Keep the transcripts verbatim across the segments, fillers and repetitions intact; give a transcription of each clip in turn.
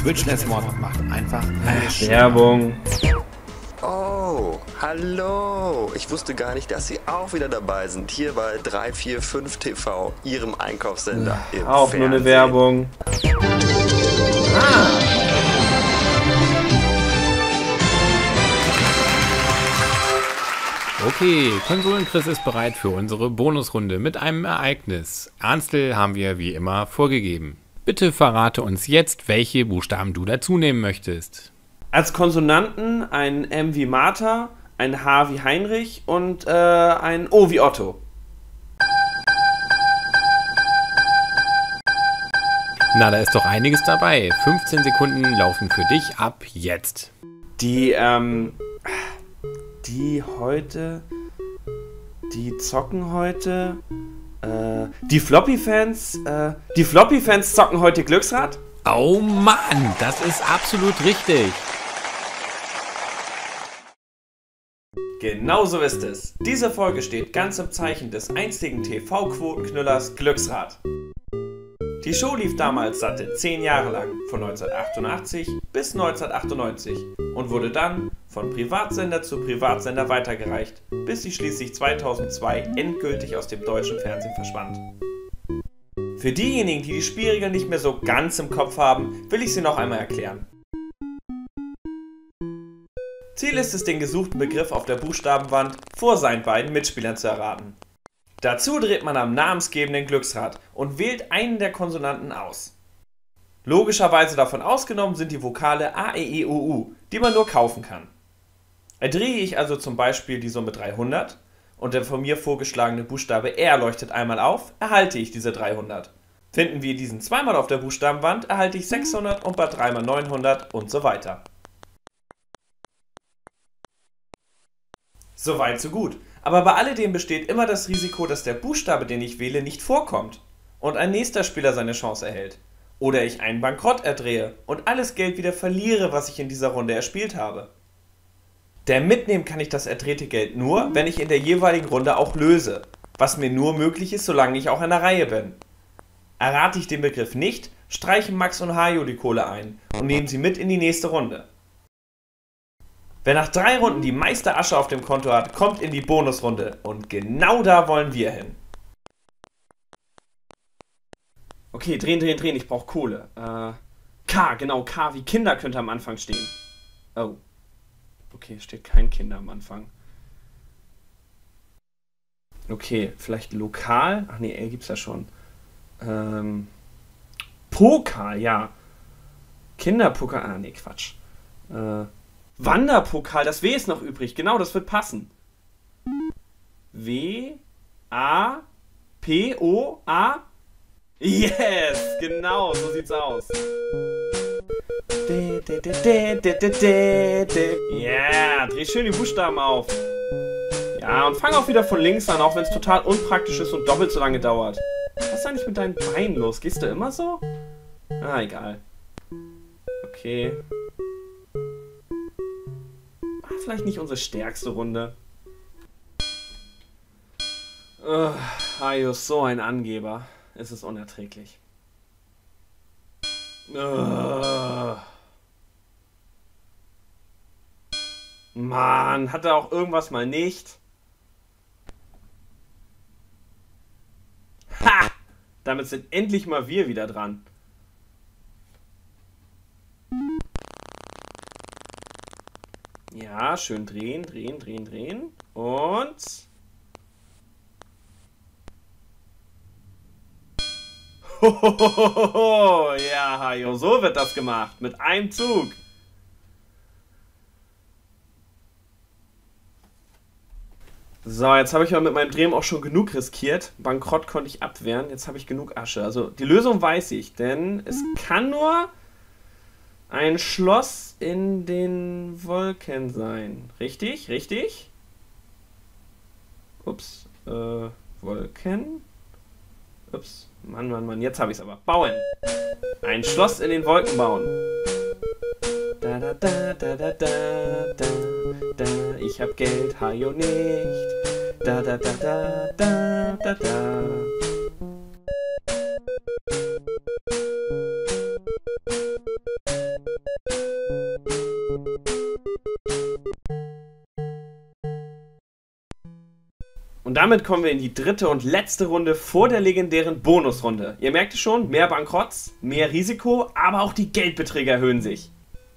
Twitch Let's Mod macht einfach eine Werbung. Oh, hallo! Ich wusste gar nicht, dass Sie auch wieder dabei sind. Hier bei drei vier fünf T V, Ihrem Einkaufssender im Auch Fernsehen. nur eine Werbung. Ah. Okay, Konsolenchris ist bereit für unsere Bonusrunde mit einem Ereignis. Ernstl haben wir wie immer vorgegeben. Bitte verrate uns jetzt, welche Buchstaben du dazu nehmen möchtest. Als Konsonanten ein M wie Martha, ein H wie Heinrich und äh, ein O wie Otto. Na, da ist doch einiges dabei. fünfzehn Sekunden laufen für dich ab jetzt. Die, ähm, die heute, die zocken heute, äh, die Floppy-Fans, äh, die Floppy-Fans zocken heute Glücksrad? Oh Mann, das ist absolut richtig. Genau so ist es. Diese Folge steht ganz im Zeichen des einstigen T V-Quotenknüllers Glücksrad. Die Show lief damals satte zehn Jahre lang, von neunzehnhundertachtundachtzig bis neunzehnhundertachtundneunzig und wurde dann von Privatsender zu Privatsender weitergereicht, bis sie schließlich zweitausendzwei endgültig aus dem deutschen Fernsehen verschwand. Für diejenigen, die die Spielregeln nicht mehr so ganz im Kopf haben, will ich sie noch einmal erklären. Ziel ist es, den gesuchten Begriff auf der Buchstabenwand vor seinen beiden Mitspielern zu erraten. Dazu dreht man am namensgebenden Glücksrad und wählt einen der Konsonanten aus. Logischerweise davon ausgenommen sind die Vokale A, E, I, O, U, die man nur kaufen kann. Erdrehe ich also zum Beispiel die Summe dreihundert und der von mir vorgeschlagene Buchstabe R leuchtet einmal auf, erhalte ich diese dreihundert. Finden wir diesen zweimal auf der Buchstabenwand, erhalte ich sechshundert und bei drei mal neunhundert und so weiter. Soweit so gut. Aber bei alledem besteht immer das Risiko, dass der Buchstabe, den ich wähle, nicht vorkommt und ein nächster Spieler seine Chance erhält. Oder ich einen Bankrott erdrehe und alles Geld wieder verliere, was ich in dieser Runde erspielt habe. Denn mitnehmen kann ich das erdrehte Geld nur, wenn ich in der jeweiligen Runde auch löse, was mir nur möglich ist, solange ich auch in der Reihe bin. Errate ich den Begriff nicht, streichen Max und Hajo die Kohle ein und nehmen sie mit in die nächste Runde. Wer nach drei Runden die meiste Asche auf dem Konto hat, kommt in die Bonusrunde. Und genau da wollen wir hin. Okay, drehen, drehen, drehen. Ich brauche Kohle. Äh, K, genau, K wie Kinder könnte am Anfang stehen. Oh. Okay, steht kein Kinder am Anfang. Okay, vielleicht lokal? Ach nee, L gibt's ja schon. Ähm, Pokal, ja. Kinderpokal, ah nee, Quatsch. Äh... Wanderpokal, das W ist noch übrig. Genau, das wird passen. W, A, P, O, A. Yes, genau, so sieht's aus. Yeah, dreh schön die Buchstaben auf. Ja, und fang auch wieder von links an, auch wenn es total unpraktisch ist und doppelt so lange dauert. Was ist eigentlich mit deinen Beinen los? Gehst du immer so? Ah, egal. Okay. Vielleicht nicht unsere stärkste Runde. Uh, Hajo, so ein Angeber. Es ist unerträglich. Uh. Mann, hat er auch irgendwas mal nicht? Ha! Damit sind endlich mal wir wieder dran. Ja, schön drehen, drehen, drehen, drehen. Und... Hohohoho, ja, Hajo, so wird das gemacht. Mit einem Zug. So, jetzt habe ich ja mit meinem Drehen auch schon genug riskiert. Bankrott konnte ich abwehren. Jetzt habe ich genug Asche. Also, die Lösung weiß ich, denn es kann nur... ein Schloss in den Wolken sein. Richtig? Richtig? Ups. Äh, Wolken? Ups. Mann, Mann, Mann. Jetzt habe ich es aber. Bauen. Ein Schloss in den Wolken bauen. Da, da, da, da, da, da, da, da. Ich hab Geld, Hajo nicht. Da, da, da, da, da, da, da. Und damit kommen wir in die dritte und letzte Runde vor der legendären Bonusrunde. Ihr merkt es schon, mehr Bankrotts, mehr Risiko, aber auch die Geldbeträge erhöhen sich.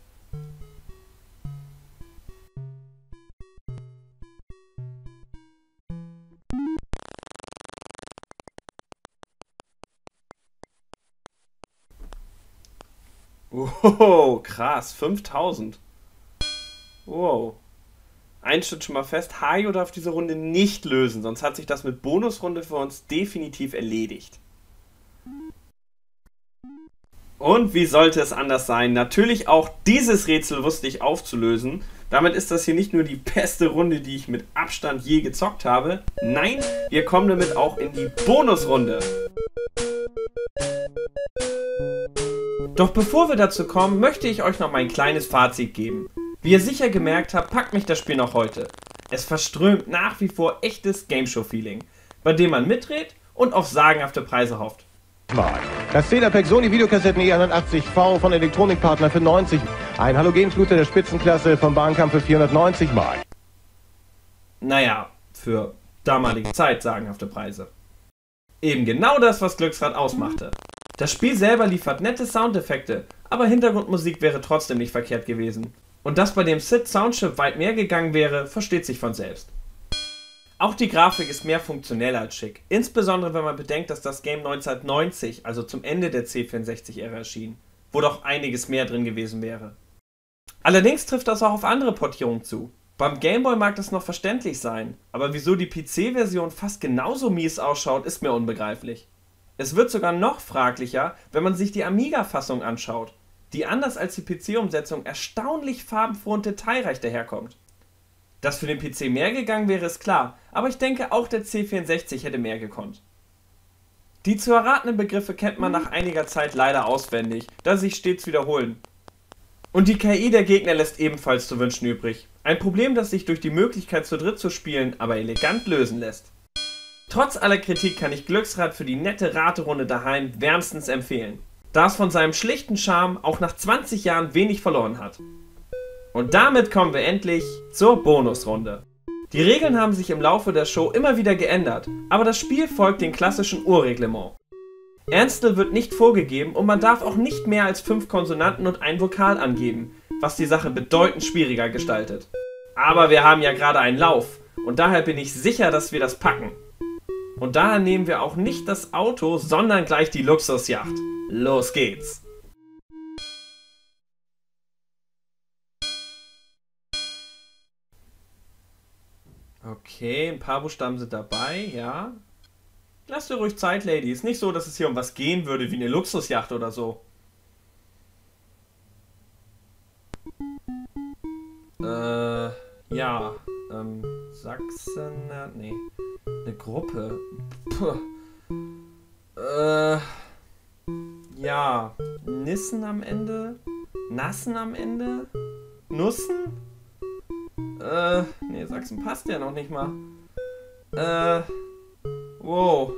Wow, krass, fünftausend. Wow. Eins steht schon mal fest, Hajo darf diese Runde nicht lösen, sonst hat sich das mit Bonusrunde für uns definitiv erledigt. Und wie sollte es anders sein? Natürlich auch dieses Rätsel wusste ich aufzulösen. Damit ist das hier nicht nur die beste Runde, die ich mit Abstand je gezockt habe. Nein, wir kommen damit auch in die Bonusrunde. Doch bevor wir dazu kommen, möchte ich euch noch mein kleines Fazit geben. Wie ihr sicher gemerkt habt, packt mich das Spiel noch heute. Es verströmt nach wie vor echtes Gameshow-Feeling, bei dem man mitdreht und auf sagenhafte Preise hofft. Das zehner-Pack Sony Videokassetten E hundertachtzig V von Elektronikpartner für neunzig. Ein Halogenfluter der Spitzenklasse vom Bahnkampf für vierhundertneunzig Mark. Naja, für damalige Zeit sagenhafte Preise. Eben genau das, was Glücksrad ausmachte. Das Spiel selber liefert nette Soundeffekte, aber Hintergrundmusik wäre trotzdem nicht verkehrt gewesen. Und dass bei dem S I D Soundchip weit mehr gegangen wäre, versteht sich von selbst. Auch die Grafik ist mehr funktionell als schick, insbesondere wenn man bedenkt, dass das Game neunzehnhundertneunzig, also zum Ende der C vierundsechzig-Ära erschien, wo doch einiges mehr drin gewesen wäre. Allerdings trifft das auch auf andere Portierungen zu. Beim Gameboy mag das noch verständlich sein, aber wieso die P C-Version fast genauso mies ausschaut, ist mir unbegreiflich. Es wird sogar noch fraglicher, wenn man sich die Amiga-Fassung anschaut, die anders als die P C-Umsetzung erstaunlich farbenfroh und detailreich daherkommt. Dass für den P C mehr gegangen wäre, ist klar, aber ich denke, auch der C vierundsechzig hätte mehr gekonnt. Die zu erratenden Begriffe kennt man nach einiger Zeit leider auswendig, da sie sich stets wiederholen. Und die K I der Gegner lässt ebenfalls zu wünschen übrig. Ein Problem, das sich durch die Möglichkeit zu dritt zu spielen, aber elegant lösen lässt. Trotz aller Kritik kann ich Glücksrad für die nette Raterunde daheim wärmstens empfehlen, da es von seinem schlichten Charme auch nach zwanzig Jahren wenig verloren hat. Und damit kommen wir endlich zur Bonusrunde. Die Regeln haben sich im Laufe der Show immer wieder geändert, aber das Spiel folgt dem klassischen Urreglement. Ernstel wird nicht vorgegeben und man darf auch nicht mehr als fünf Konsonanten und ein Vokal angeben, was die Sache bedeutend schwieriger gestaltet. Aber wir haben ja gerade einen Lauf und daher bin ich sicher, dass wir das packen. Und daher nehmen wir auch nicht das Auto, sondern gleich die Luxusjacht. Los geht's! Okay, ein paar Buchstaben sind dabei, ja. Lasst dir ruhig Zeit, Lady. Ist nicht so, dass es hier um was gehen würde, wie eine Luxusjacht oder so. Äh, ja. Ähm, Sachsen, nee. Eine Gruppe. Puh. Äh, ja. Nissen am Ende? Nassen am Ende? Nussen? Äh, nee, Sachsen passt ja noch nicht mal. Äh, wow.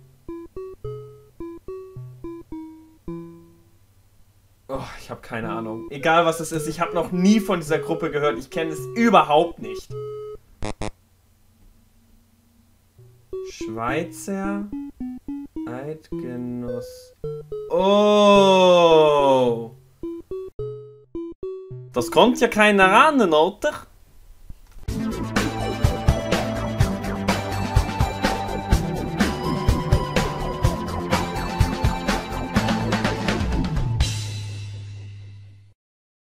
Oh, ich habe keine Ahnung. Egal was es ist, ich habe noch nie von dieser Gruppe gehört. Ich kenne es überhaupt nicht. Schweizer Eidgenoss. Oh! Das kommt ja keiner ahnen, oder?